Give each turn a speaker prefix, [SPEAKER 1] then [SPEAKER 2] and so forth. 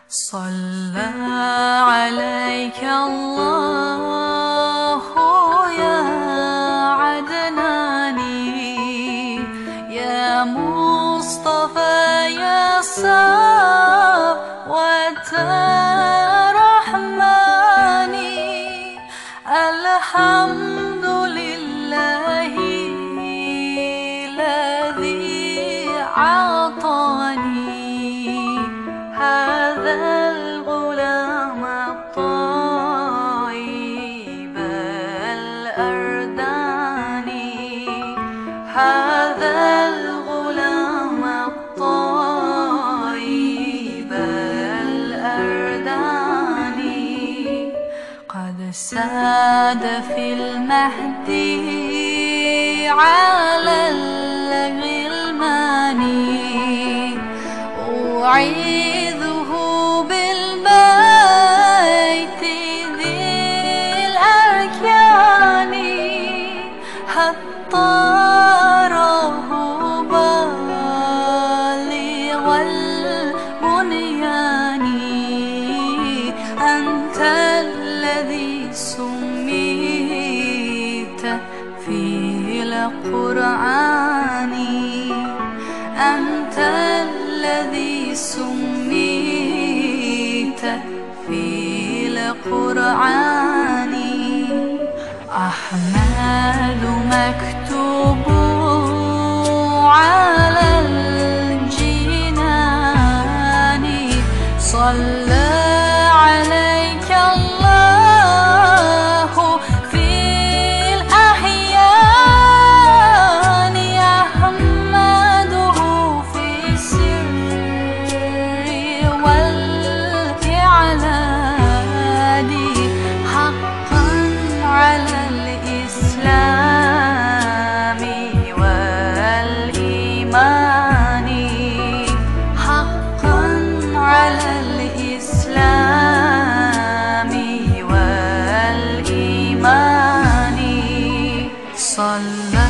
[SPEAKER 1] صلى عليك الله يا عدناني، يا مصطفى يا صفوة رحماني. الحمد لله الذي أعطاني هذا الغلام الطيب الأرداني، هذا الغلام الطيب الأرداني. قد ساد في المهدي على الغلمان، أعيذه بالبيت ذي الأركان، حتى أراه بالغ البنيان. أنت الذي سميت في القرآن، أنت الذي سميت في القرآن. أحمد مكتوب على الجنان، صلى عليك الله في الأحيان. أحمده في السر والإعلان، حقا على الإسلام والإيمان، حقا على الإسلام والإيمان. صلى